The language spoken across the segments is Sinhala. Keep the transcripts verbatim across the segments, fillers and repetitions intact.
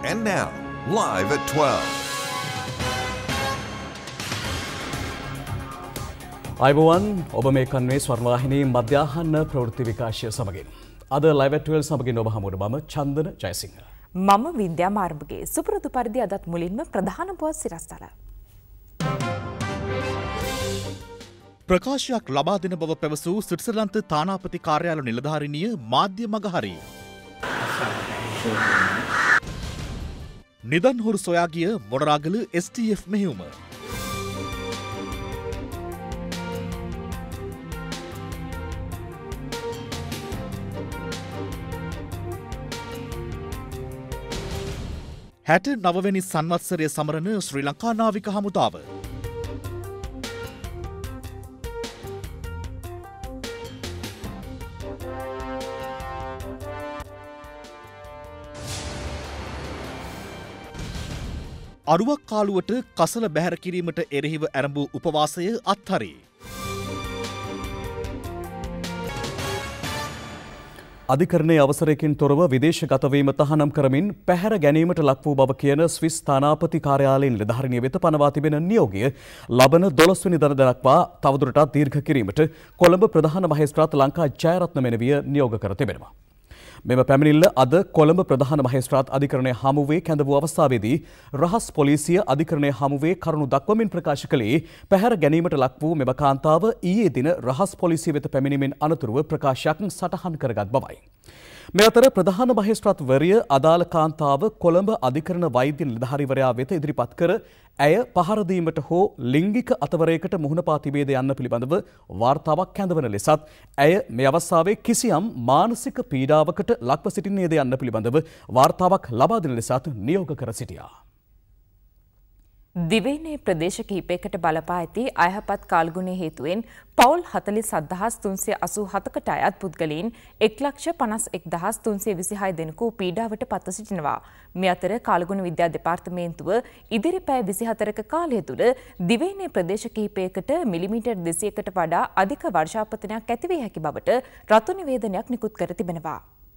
And now, live at twelve. අයිබෝවන් ඔබ මේ කන්වේ ස්වර්ණවාහිනී මධ්‍යාහන ප්‍රවෘත්ති විකාශය සමගින් අද ලයිව් ඇට් ට්වෙල්ව් සමගින් ඔබ හමුවන මම චන්දන ජයසිංහ මම වින්ද්‍යා මාර්ගගේ සුපුරුදු පරිදි අදත් මුලින්ම ප්‍රධාන පුවත් සිරස්තල ප්‍රකාශයක් ලබා දෙන බව පැවසූ ස්විට්සර්ලන්ත තානාපති කාර්යාල නිලධාරිනිය මාධ්‍ය මගහරි නිදන් හොරු සොයා ගිය මොනරාගල එස් ටී එෆ් මෙහෙයුම හැට නවවැනි සංවත්සරය සමරන ශ්‍රී ලංකා නාවික හමුදාව අරුවක් කාලුවට කසල බැහැර කිරීමට එරෙහිව ඇරඹූ උපවාසය අත්හරි. අධිකරණයේ අවසරයකින් තොරව විදේශගත වීම තහනම් කරමින් පැහැර ගැනීමට ලක් වූ බව කියන ස්විස් තානාපති කාර්යාලයෙන් නිලධාරිනිය වෙත පනවා තිබෙන නියෝගය ලබන දොළොස් වෙනි දා දක්වා තවදුරටත් දීර්ඝ කිරීමට කොළඹ ප්‍රධාන මහේස්ත්‍රාත් ලංකා ජයරත්න මෙනවිය නියෝග කර තිබෙනවා. මෙම පැමිණිල්ල අද කොළඹ ප්‍රධාන මහේස්ත්‍රාත් අධිකරණය හමුවේ කැඳ වූ අවස්ථාවේදී රහස් පොලිසිය අධිකරණය හමුවේ කරුණු දක්වමින් ප්‍රකාශ කළේ පැහැර ගැනීමට ලක් වූ මෙම කාන්තාව ඊයේ දින රහස් පොලිසිය වෙත පැමිණීමෙන් අනතුරුව ප්‍රකාශයක් සටහන් කරගත් බවයි. මේ අතර ප්‍රධාන මහේස්ත්‍රාත්වරිය අදාළ කාන්තාව කොළඹ අධිකරණ වෛද්‍ය නිලධාරීවරයා වෙත ඉදිරිපත් කර ඇය පහර දීමට හෝ ලිංගික අතවරයකට මුහුණ පා තිබේද යන්න පිළිබඳව වාර්තාවක් කැඳවන ලෙසත් ඇය මේ අවස්ථාවේ කිසියම් මානසික පීඩාවකට ලක්ව සිටින්නේද යන්න පිළිබඳව වාර්තාවක් ලබා දෙන ලෙසත් නියෝග කර සිටියා. දිවයිනේ ප්‍රදේශ කිහිපයකට බලපා ඇති අයහපත් කාල්ගුණය හේතුවෙන් පවුල් හතළිස් හදාස් තුන්සිය අසූ හතකට අයත් පුද්ගලයන් එක් ලක්ෂ පනස් එක් දහස් තුන්සිය විසිහය දෙනෙකු පීඩාවට පත්ව සිටිනවා. මේ අතර කාල්ගුණ විද්‍යා දෙපාර්තමේන්තුව ඉදිරි පැය විසිහතරක කාලය තුළ දිවයිනේ ප්‍රදේශ කිහිපයකට මිලිමීටර් දෙසීයකට වඩා අධික වර්ෂාපතනයක් ඇතිවිය හැකි බවට රතු නිවේදනයක් නිකුත් කර තිබෙනවා.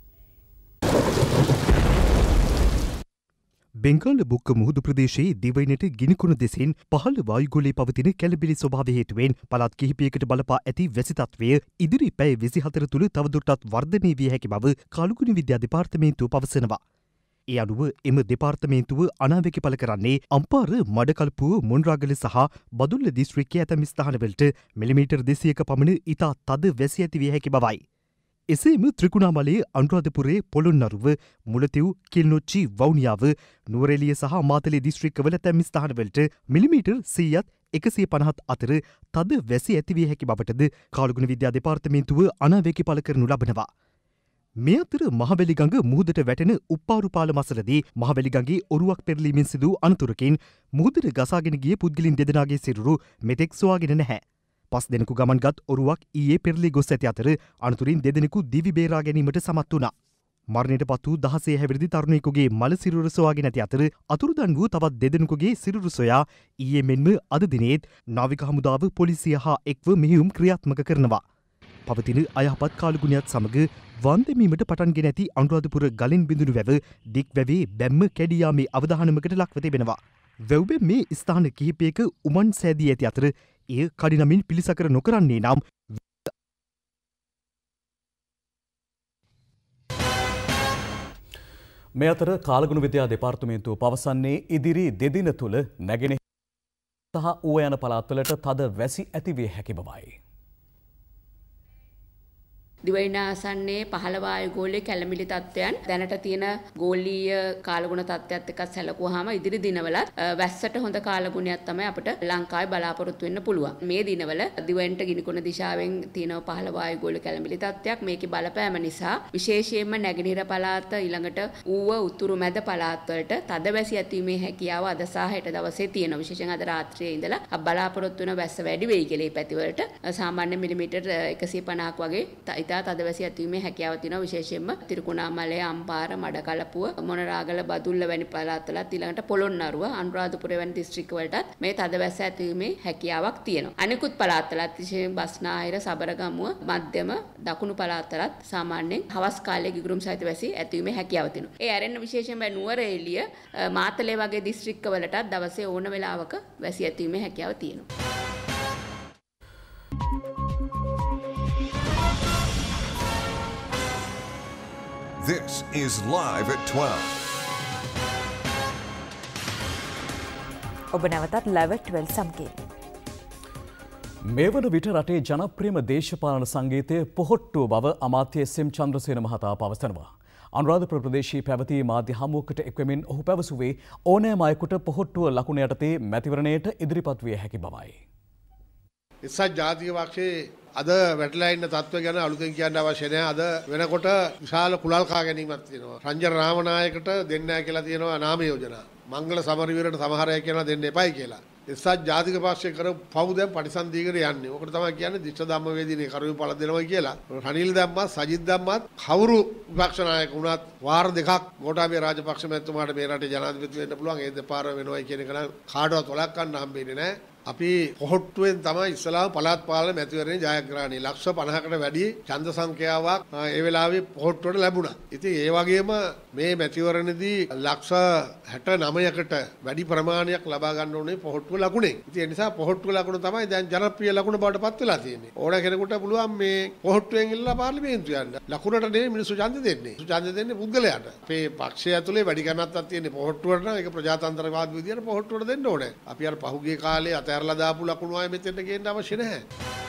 බෙංගාල බුක්ක මුහුදු ප්‍රදේශයේ දිවයිනට ගිනිකුණ දෙසින් පහළ වායුගෝලයේ පවතින කැළඹිලි ස්වභාවය හේතුවෙන් පළාත් කිහිපයකට බලපා ඇති වැසි තත්වය ඉදිරි පැය විසිහතර තුළ තවදුරටත් වර්ධනය විය හැකි බව කාලුගුණ විද්‍යා දෙපාර්තමේන්තුව පවසනවා. ඒ අනුව එම දෙපාර්තමේන්තුව අනාවැකි පළ කරන්නේ අම්පාර මඩකල්පුව මොන්රාගල සහ බදුල්ල දිස්ත්‍රික්කයේ ඇතැම් ස්ථානවලට මිලිමීටර් දෙසීයක පමණ ඉතා තද වැසි ඇති විය හැකි බවයි. එසේම ත්‍රිකුණාමලයේ අනුරාධපුරයේ පොළොන්නරුව මුලතිව් කිල්නොච්චි වවුනියාව නුවරඑළිය සහ මාතලේ දිස්ත්‍රික්කවල ඇතැම් ස්ථානවලට මිලිමීටර් සීයත් එකසිය පනහත් අතර තද වැසි ඇතිවිය හැකි බවටද කාලගුණ විද්‍යා දෙපාර්තමේන්තුව අනාවැකි පළ කරනු ලබනවා. මේ අතර මහවැලිගඟ මුහුදට වැටෙන උප්පාරු පාලම අසලදී මහවැලිගඟේ ඔරුවක් පෙරලීමෙන් සිදු අනතුරකින් මුහුදට ගසාගෙන ගිය පුද්ගලින් දෙදෙනාගේ සිරුරු මෙතෙක් සොයාගෙන නැහැ. පස් දෙනෙකු ගමන්ගත් ඔරුවක් ඊයේ පෙරලී ගොස් ඇති අතර අනතුරින් දෙදෙනෙකු දිවි බේරා ගැනීමට සමත් වුණා. මරණයට පත් වූ දහසේ හැවිරිදි තරුණයෙකුගේ මල සිරුර සොයාගෙන ඇති අතර අතුරුදන් වූ තවත් දෙදෙනෙකුගේ සිරුරු සොයා ඊයේ මෙන්ම අද දිනේත් නාවික හමුදාව පොලිසිය හා එක්ව මෙහෙයුම් ක්‍රියාත්මක කරනවා. පවතින අයහපත් කාලගුණයත් සමග වන්දමීමට පටන්ගෙන ඇති අනුරාධපුර ගලින් බිඳුණු වැව දික් වැවේ බැම්ම කැඩී යාමේ අවධානමකට ලක්ව තිබෙනවා. වැව්බෙන් මේ ස්ථාන කිහිපයක උමන් සෑදී ඇති අතර එය කඩිනමින් පිළිසකර නොකරන්නේ නම් මේ අතර කාලගුණ විද්‍යා දෙපාර්තමේන්තුව පවසන්නේ ඉදිරි දෙදින තුළ නැගෙනහිර සහ ඌව යන පළාත්වලට තද වැසි ඇතිවිය හැකි බවයි. දිවයින ආසන්නයේ පහළ වායුගෝලයේ කැළඹිලි තත්ත්වයන් දැනට තියෙන ගෝලීය කාලගුණ තත්ත්වයත් එක්ක සැලකුවාම ඉදිරි දිනවලත් වැස්සට හොඳ කාලගුණයක් තමයි අපිට ලංකාවේ බලාපොරොත්තු වෙන්න පුළුවන්. මේ දිනවල දිවයිනට ගිනිකුණ දිශාවෙන් තියෙන පහළ වායුගෝල කැළඹිලි තත්ත්වයක් මේකේ බලපෑම නිසා විශේෂයෙන්ම නැගෙනහිර පළාත ඊළඟට ඌව උතුරු මැද පළාත් වලට තදවැසි ඇතිවීමේ හැකියාව අද සහ හෙට දවසේ තියෙනවා. විශේෂයෙන් අද රාත්‍රියේ ඉඳලා බලාපොරොත්තු වෙන වැස්ස වැඩි වෙයි කියලා මේ පැතිවලට සාමාන්‍ය මිලිමීටර් එකසිය පනහක් වගේ ඉතා තදවැසි ඇතිවීමේ හැකියාව තියෙනවා. විශේෂයෙන්ම තිරිකුණාමලය, අම්පාර, මඩකලපුව, මොනරාගල, බදුල්ල වැනි පළාත්වලත් ඊළඟට පොළොන්නරුව, අනුරාධපුර වැනි දිස්ත්‍රික්ක වලටත් මේ තදවැස්ස ඇතිවීමේ හැකියාවක් තියෙනවා. අනිකුත් පළාත්වලත් විශේෂයෙන් බස්නාහිර, සබරගමුව, මධ්‍යම දකුණු පළාත්වලත් සාමාන්‍යයෙන් හවස් කාලයේ ගිගුරුම් සහිත වැසි ඇතිවීමේ හැකියාව තියෙනවා. ඒ ඇරෙන්න විශේෂයෙන්ම නුවරඑළිය, මාතලේ වගේ දිස්ත්‍රික්ක වලටත් දවසේ ඕන වෙලාවක වැසි ඇතිවීමේ හැකියාව තියෙනවා. This is Live at twelve. ඔබ නැවතත් Live at twelve සමගින්. මේ වන විට රටේ ජනප්‍රියම දේශපාලන සංගීතය පොහොට්ටුව බව අමාත්‍ය එස් එම් චන්ද්‍රසේන මහතා පවසනවා. අනුරාධපුර ප්‍රදේශයේ පැවති මාධ්‍ය හමුවකට එක්වෙමින් ඔහු පැවසුවේ ඕනෑම අයෙකුට පොහොට්ටුව ලකුණ යටතේ මැතිවරණයට ඉදිරිපත් විය හැකි බවයි. එක්සත් ජාතික පක්ෂයේ අද වැටලා ඉන්න තත්ත්වය ගැන අලුතෙන් කියන්න අවශ්‍ය නැහැ. අද වෙනකොට විශාල කුලල් කා ගැනීමක් තියෙනවා. රංජන රාමනායකට දෙන්න නැහැ කියලා තියෙනවා නාම යෝජනා. මංගල සමරවීරට සමහර අය කියනවා දෙන්න එපයි කියලා. එක්සත් ජාතික පක්ෂය කර පව් දැන් පරිසම් දීගෙන යන්නේ. ඔකට තමයි කියන්නේ දිස්ත්‍ර ධම්මවේදීනේ කරුණු පළ දෙනවා කියලා. රනිල් දැම්මත් සජිත් දැම්මත් කවුරු විපක්ෂ නායක වුණත් වාර දෙකක් ගෝඨාභය රාජපක්ෂ මැතිතුමාට මේ රටේ ජනාධිපති වෙන්න පුළුවන්. ඒ දෙපාර වෙනවයි කියන එක නම් කාටවත් වළක්වන්න හම්බෙන්නේ නැහැ. අපි පොහොට්ටුවෙන් තමයි ඉස්සලාම පළාත් පාලන මැතිවරණේ ජයග්‍රහණය ලක්ෂ පනහකට වැඩි ඡන්ද සංඛ්‍යාවක් ඒ වෙලාවේ පොහොට්ටුවට ලැබුණා. ඉතින් ඒ වගේම මේ මැතිවරණේදී ලක්ෂ හැට නවයකට වැඩි ප්‍රමාණයක් ලබා ගන්න ඕනේ පොහොට්ටුව ලකුණෙන්. ඉතින් ඒ නිසා පොහොට්ටුව ලකුණ තමයි දැන් ජනප්‍රිය ලකුණ බවට පත් වෙලා තියෙන්නේ. ඕන කෙනෙකුට පුළුවන් මේ පොහොට්ටුවෙන් ඉල්ලලා පාර්ලිමේන්තුව යන්න. ලකුණට නෙමෙයි මිනිස්සු ඡන්ද දෙන්නේ. මිනිස්සු ඡන්ද දෙන්නේ පුද්ගලයාට. අපේ පක්ෂය ඇතුලේ වැඩි කැමැත්තක් තියෙන්නේ පොහොට්ටුවට නම් ඒක ප්‍රජාතන්ත්‍රවාද විදියට පොහොට්ටුවට දෙන්න ඕනේ. අපි අර පහුගිය කාලේ අතහැරලා දාපු ලකුණු ආයෙ මෙතෙන්ට ගේන්න අවශ්‍ය නැහැ.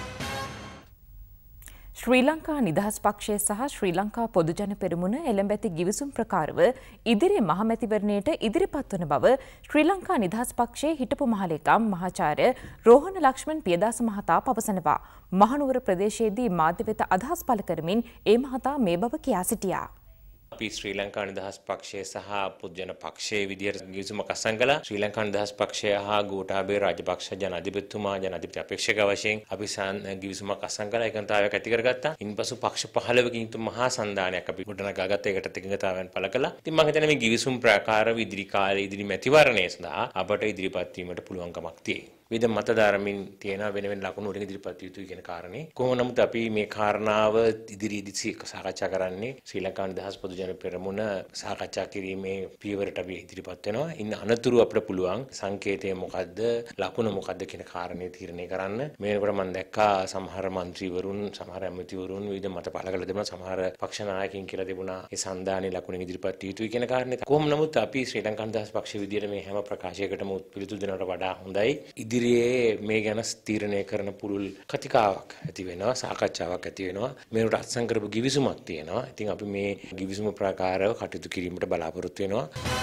ශ්‍රී ලංකා නිදහස් පක්ෂය සහ ශ්‍රී ලංකා පොදුජන පෙරමුණ එළඹැති ගිවිසුම් ප්‍රකාරව ඉදිරි මහමැතිවරණයට ඉදිරිපත් වන බව ශ්‍රී ලංකා නිදහස් පක්ෂයේ හිටපු මහලේකම් මහාචාර්ය රෝහණ ලක්ෂ්මන් පියදාස මහතා පවසනවා. මහනුවර ප්‍රදේශයේදී මාධ්‍ය වෙත අදහස් පළ කරමින් ඒ මහතා මේ බව කියා සිටියා. අපි ශ්‍රී ලංකා නිදහස් පක්ෂය සහ පොදුජන පක්ෂයේ විදියට ගිවිසුමක් අත්සන් කළා. ශ්‍රී ලංකා නිදහස් පක්ෂය හා ගෝඨාභය රාජපක්ෂ ජනාධිපතිතුමා ජනාධිපති අපේක්ෂක වශයෙන් අපි ගිවිසුමක් අත්සන් කළා. ඒකන්තාවයක් ඇති කරගත්තා. ඉන්පසු පක්ෂ පහළොවකින් යුතු මහා සන්ධානයක් අපි ගොඩනගාගත්ත. ඒකට එකඟතාවයන් පළ කළා. ඉතින් මම හිතන්නේ මේ ගිවිසුම් ප්‍රකාරව ඉදිරි කාලේ ඉදිරි මැතිවරණය සඳහා අපට ඉදිරිපත් වීමට පුළුවන්කමක් තියෙනවා. විද මතධාරමින් තියෙන වෙන වෙන ලකුණු වලින් ඉදිරිපත් යුතුයි කියන කාරණේ. කොහොම නමුත් අපි මේ කාරණාව ඉදිරියේදී සාකච්ඡා කරන්නේ ශ්‍රී ලංකා නිදහස් පොදුජන පෙරමුණ සාකච්ඡා කිරීමේ පියවරට අපි ඉදිරිපත් වෙනවා. ඉන්න අනතුරු අපිට පුළුවන් සංකේතය මොකද්ද, ලකුණ මොකද්ද කියන කාරණේ තීරණය කරන්න. මේකට මම දැක්කා සමහර മന്ത്രിවරුන්, සමහර ඇමතිවරුන් විවිධ මත පළ කරලා තිබුණා. සමහර පක්ෂ නායකයින් කියලා තිබුණා ඒ සන්දානේ ලකුණෙන් ඉදිරිපත් යුතුයි කියන කාරණේ. කොහොම නමුත් අපි ශ්‍රී ලංකා නිදහස් පක්ෂ විදියට මේ හැම ප්‍රකාශයකටම පිළිතුරු දෙනවට වඩා හොඳයි. ඉදිරියේ මේ ගැන තීරණය කරන පුළුල් කතිකාවක් ඇති වෙනවා, සාකච්ඡාවක් ඇති වෙනවා. මේකට අත්සන් කරපු ගිවිසුමක් තියෙනවා. ඉතින් අපි මේ ගිවිසුම ප්‍රකාරව කටයුතු කිරීමට බලාපොරොත්තු වෙනවා.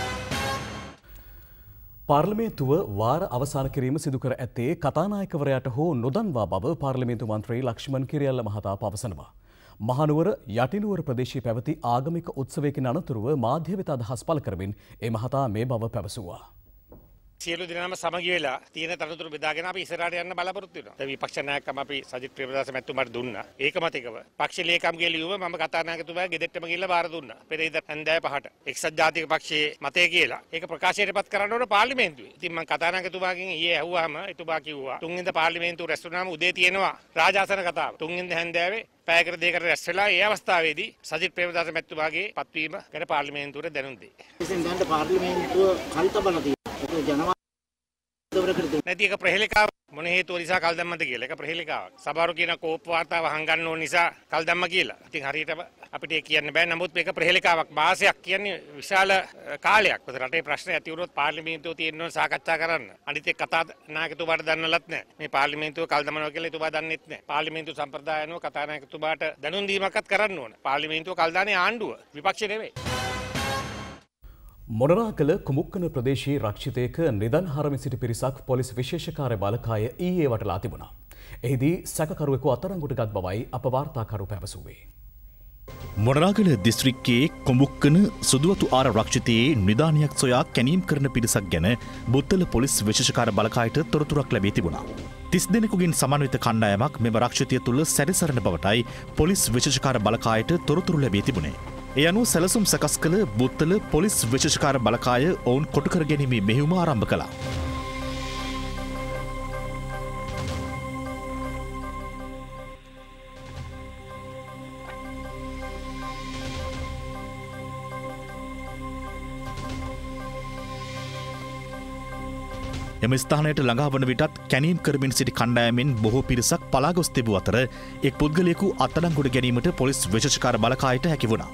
පාර්ලිමේන්තුව වාර අවසන් කිරීම සිදු කර ඇත්තේ කතානායකවරයාට හෝ නොදන්වා බව පාර්ලිමේන්තු මන්ත්‍රී ලක්ෂ්මන් කිරියල්ල මහතා පවසනවා. මහනුවර යටිනුවර ප්‍රදේශයේ පැවති ආගමික උත්සවයකින් අනතුරුව මාධ්‍ය වෙත අදහස් පළ කරමින් ඒ මහතා මේ බව පැවසුවා. සියලු දෙනාම සමගි වෙලා තියෙන තනතුරු බෙදාගෙන අපි ඉස්සරහට යන්න බලාපොරොත්තු වෙනවා. ඒ විපක්ෂ නායකකම අපි සජිත් ප්‍රේමදාස මැතිතුමාට දුන්නා. ඒකමතිකව පක්ෂ ලේකම්ගේ ලියුම මම කතානායකතුමා ගෙදෙට්ටම ගිහිල්ලා බාර දුන්නා. පෙරේද හන්දෑව පහට. එක්සත් ජාතික පක්ෂයේ මතය කියලා. ඒක ප්‍රකාශයටපත් කරන්න ඕන පාර්ලිමේන්තුවේ. ඉතින් මම කතානායකතුමාගෙන් ඊයේ ඇහුවාම එතුමා කිව්වා තුන්වෙනිද පාර්ලිමේන්තුව රැස් වුණාම උදේ තියෙනවා රාජාසන කතාව. තුන්වෙනිද හන්දෑවේ පැයකට දෙකකට රැස් වෙලා ඒ අවස්ථාවේදී සජිත් ප්‍රේමදාස මැතිතුමාගේ පත්වීම ගැන පාර්ලිමේන්තුවට දැනුම් දෙයි. ඉතින් දැන් පාර්ලිමේන්තුව කල්තබල තියෙනවා. නැති එක ප්‍රහෙලිකාව මොන හේතුව නිසා කල් දැම්මද කියලා. ඒක ප්‍රහෙලිකාවක්. සමහරු කියන කෝප් වාර්තාව හංගන්න ඕන නිසා කල් දැම්ම කියලා. ඉතින් හරියට අපිට ඒක කියන්න බෑ. නමුත් මේක ප්‍රහෙලිකාවක්. මාසයක් කියන්නේ විශාල කාලයක්. රටේ ප්‍රශ්න ඇති වුණොත් පාර්ලිමේන්තුව තියෙන්න ඕන සාකච්ඡා කරන්න. අනිත් එක්ක කතා නායකතුමාට දන්නලත් නැහැ. මේ පාර්ලිමේන්තුව කල් දමනවා කියලා එතුමා දන්නෙත් නැහැ. පාර්ලිමේන්තු සම්ප්‍රදාය අනුව කතා නායකතුමාට දැනුම් දීමක්වත් කරන්න ඕන. පාර්ලිමේන්තුව කල් දාන්නේ ආණ්ඩුව. විපක්ෂ නෙවෙයි. මොනරාගල කුමුක්කන ප්‍රදේශයේ රක්ෂිතයක නිදන් හරමින් සිටි පිරිසක් පොලිස් විශේෂ කාර්ය බාලකාය ඊයේ වටලා තිබුණා. එහිදී සැකකරුවෙකු අත්අඩංගුවට ගත් බවයි අප වාර්තාකරු පැවසුවේ. මොනරාගල දිස්ත්‍රික්කයේ කුමුක්කන සුදුවතු ආර රක්ෂිතයේ නිදානයක් සොයා කැනීම් කරන පිරිසක් ගැන බුත්තල පොලිස් විශේෂ කාර්ය බාලකායට තොරතුරක් ලැබී තිබුණා. තිස් දෙනෙකුගෙන් සමන්විත කණ්ඩායමක් මෙම රක්ෂිතය තුළ සැරිසරන බවටයි පොලිස් විශේෂකාර බලකායට තොරතුරු ලැබී තිබුණේ. ඒ අනුව සැලසුම් සකස් කළ බුත්තල පොලිස් විශේෂකාර බලකාය ඔවුන් කොටුකර ගැනීමේ මෙහෙයුම ආරම්භ කළා. එම ස්ථානයට ළඟා වන විටත් කැනීම් කරමින් සිටි කණ්ඩායමෙන් බොහෝ පිරිසක් පලා ගොස් තිබූ අතර එක් පුද්ගලයෙකු අත්අඩංගුවට ගැනීමට පොලිස් විශේෂකාර බලකායට හැකි වුණා.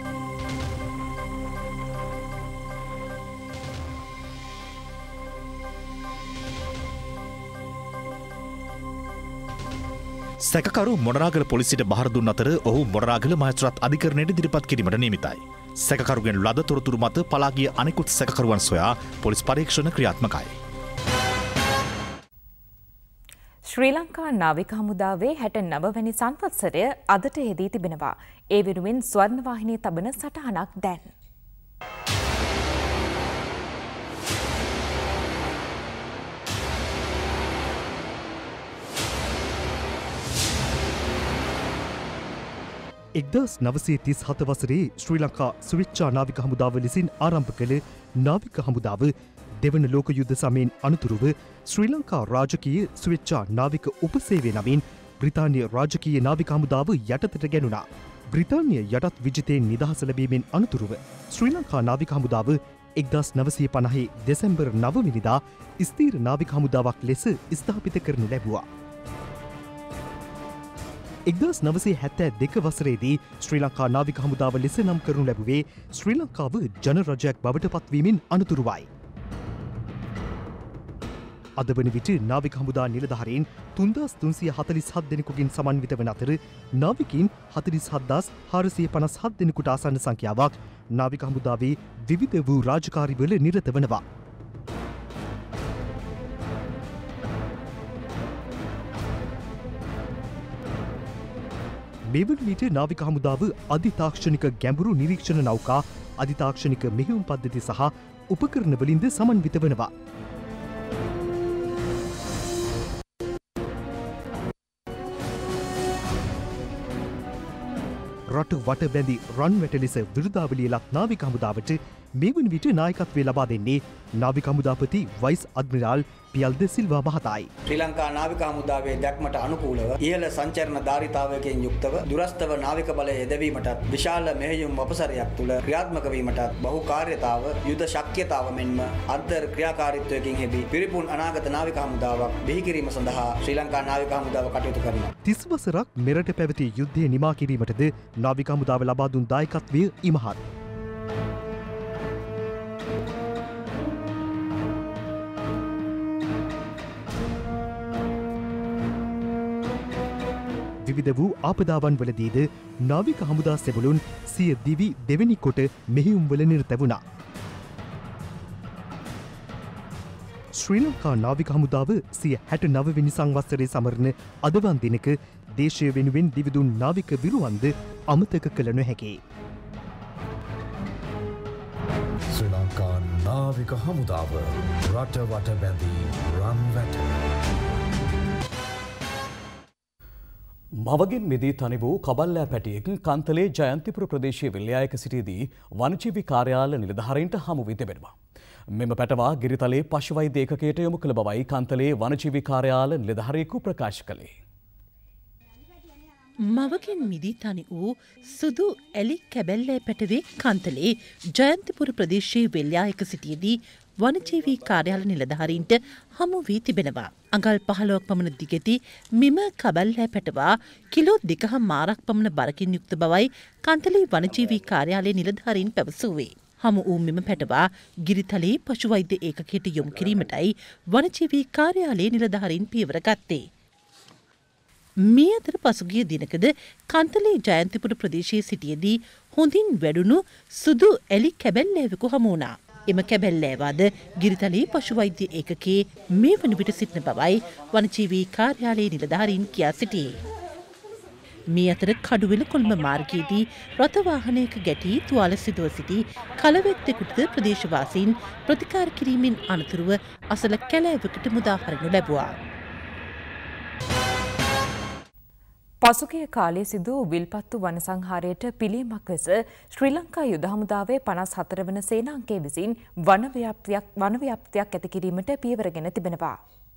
සැකකරු මොනරාගල පොලිසියට බහර දුන් අතර ඔහු මොනරාගල මහේස්ත්‍රාත් අධිකරණයට ඉදිරිපත් කිරීමට නියමිතයි. සැකකරුගෙන් ලද තොරතුරු මත පලා ගිය අනෙකුත් සැකකරුවන් සොයා පොලිස් පරීක්ෂණ ක්‍රියාත්මකයි. ශ්‍රී ලංකා නාවික හමුදාවේ හැට නව වැනි සංවත්සරය අදට යෙදී තිබෙනවා. ඒ වෙනුවෙන් ස්වර්ණවාහිනී තබන සටහනක් දැන්. එක්දස් නවසේ තිස් හත වසරේ ශ්‍රී ලංකා සුවිච්චා නාවික හමුදාව ලෙසින් ආරම්භ කළ නාවික හමුදාව දෙවන ලෝක යුද්ධ සමයෙන් අනතුරුව ශ්‍රී ලංකා රාජකීය සුවිච්චා නාවික උපසේවය නමින් බ්‍රිතාන්‍ය රාජකීය නාවික හමුදාව යටතට ගැනුණා. බ්‍රිතාන්‍ය යටත් විජිතයෙන් නිදහස ලැබීමෙන් අනතුරුව ශ්‍රී ලංකා නාවික හමුදාව එක්දස් නවසිය පනහේ දෙසැම්බර් නවවෙනිදා ස්ථීර නාවික හමුදාවක් ලෙස ස්ථාපිත කරනු ලැබුවා. එක්දස් නවසේ හැත්තෑ දෙක වසරේදී ශ්‍රී ලංකා නාවික හමුදාව ලෙස නම් කරනු ලැබුවේ ශ්‍රී ලංකාව ජනරජයක් බවට පත්වීමෙන් අනතුරුවයි. අද වන විට නාවික හමුදා නිලධාරීන් තුන්දාස් තුන්සිය හතළිස් හත් දෙනෙකුගෙන් සමන්විත වන අතර නාවිකින් හතළිස් හත්දාස් හාරසිය පනස් හත් දෙනෙකුට ආසන්න සංඛ්‍යාවක් නාවික හමුදාවේ විවිධ වූ රාජකාරිවල නිරත වනවා. මෙවන විට නාවික හමුදාව අධිතාක්ෂණික ගැඹුරු නිරීක්ෂණ නෞකා අධිතාක්ෂණික මෙහෙයුම් පද්ධති සහ උපකරණ වලින්ද සමන්විත වනවා. රට වට බැඳි රන් වැට ලෙස විරුදාවලිය ලත් නාවික හමුදාවට මේ වන විට නායකත්වය ලබා දෙන්නේ නාවික හමුදාපති වයිස් අද්මිරාල් පියල්ද සිල්වා මහතායි. ශ්‍රී ලංකා නාවික හමුදාවේ දැක්මට අනුකූලව ඉහළ සංචරණ ධාරිතාවයකින් යුක්තව දුරස්ථව නාවික බලය යෙදවීමටත් විශාල මෙහෙයුම් වපසරයක් තුළ ක්‍රියාත්මක වීමටත් බහුකාර්යතාව යුද ශක්්‍යතාව මෙන්ම අන්තර් ක්‍රියාකාරීත්වයකින් හෙබි පිරිපුන් අනාගත නාවික හමුදාවක් බිහි කිරීම සඳහා ශ්‍රී ලංකා නාවික හමුදාව කටයුතු කරනවා. තිස් වසරක් මෙරට පැවති යුද්ධය නිමා කිරීමටද නාවික හමුදාව ලබා දුන් දායකත්වය ඉමහත්. විවිධ වූ ආපදාවන් වලදීද නාවික හමුදා සෙබළුන් සිය දිවි දෙවැනි කොට මෙහෙයුම්වල නිරත වුණා. ශ්‍රී ලංකා නාවික හමුදාව සිය හැට නවවෙනි සංවත්සරේ සමරන අදවන් දිනක දේශය වෙනුවෙන් දිවිදුන් නාවික විරුවන්ද අමතක කළ නොහැකි. ශ්‍රී ලංකා නාවික හමුදාව රට වට බැඳී රන් වැට. මවගෙන් මිදී තනි වූ කබල්ලෑ පැටියෙක් කන්තලේ ජයන්තිපුර ප්‍රදේශයේ විල්යායක සිටියේදී වනජීවි කාර්යාල නිලධාරීන්ට හමු වී තිබෙනවා. මෙම පැටවා ගිරිතලේ පශු වෛද්‍ය ඒකකයට යොමු කළ බවයි කන්තලේ වනජීවි කාර්යාල නිලධාරියෙකු ප්‍රකාශ කළේ. මවගෙන් මිදී තනි වූ සුදු ඇලි කැබැල්ලෑ පැටවේ කන්තලේ ජයන්තිපුර ප්‍රදේශයේ වෙල්යායක සිටියේදී වනජීවී කාර්යාල නිලධාරීන්ට හමු වී තිබෙනවා. අඟල් පහළොවක් පමණ දිගති මෙම කබල්ලෑ පැටවා කිලෝ දෙකහම් මාරක් පමණ බරකින් යුක්ත බවයි කන්තලේ වනජීවී කාර්යාලයේ නිලධාරීන් පැවසුවේ. හමු වූ මෙම පැටවා ගිරිතලේ පශු වෛද්‍ය ඒකකයට යොමු කිරීමටයි වනජීවී කාර්යාලයේ නිලධාරීන් පියවර ගත්තේ. මේ අතර පසුගිය දිනකද කන්තලේ ජයන්තිපුර ප්‍රදේශයේ සිටියේදී හොඳින් වැඩුණු සුදු ඇලි කැබැල්ලෑවෙකු හමු වුණා. එම කැබැල්ලෑවාද ගිරිතලේ පශු වෛද්‍ය ඒකකයේ මේ වන විට සිටින බවයි වනජීවී කාර්යාලයේ නිලධාරීන් කියා සිටියේ. මේ අතර කඩුවෙල කොළඹ මාර්ගයේදී රථ වාහනයක ගැටී තුවාල සිදුව සිටි කලවැත්තෙකුට ප්‍රදේශවාසීන් ප්‍රතිකාර කිරීමෙන් අනතුරුව අසල කැලෑවකට මුදා හරිනු ලැබුවා. පසුගිය කාලයේ සිදු විල්පත්තු වන සංහාරයට පිළියමක් ලෙස ශ්‍රී ලංකා යුද හමුදාවේ පනස් හතර වන සේනාංකය විසින් වන ව්‍යාප්තියක් වන ව්‍යාප්තියක් ඇති කිරීමට පියවරගෙන තිබෙනවා.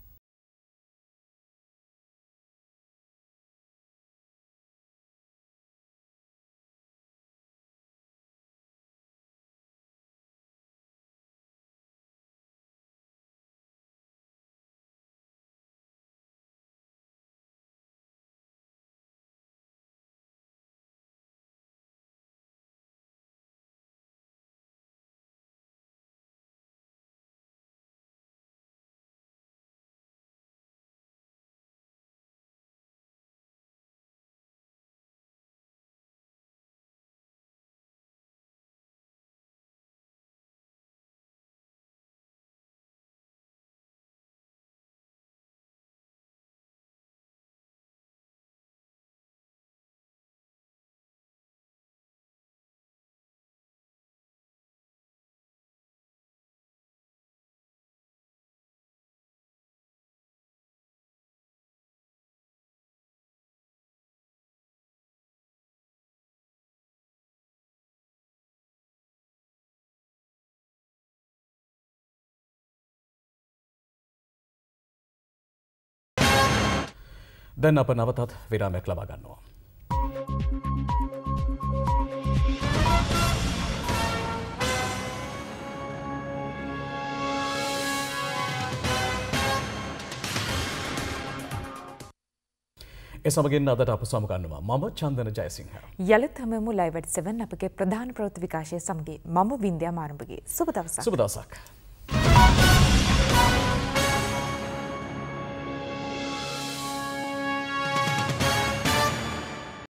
දැන් අප නවතත් විරාමයක් ලබා ගන්නවා. ඒ සමගින් අදට අප සමුගන්නවා මම චන්දන ජයසිංහ. යලිත් හැමෝම ලයිව් ඇට් සෙවන් අපගේ ප්‍රධාන ප්‍රවෘත්ති විකාශය සමගින් මම වින්ද්‍යා මාරඹගේ සුබ දවසක්. සුබ දවසක්.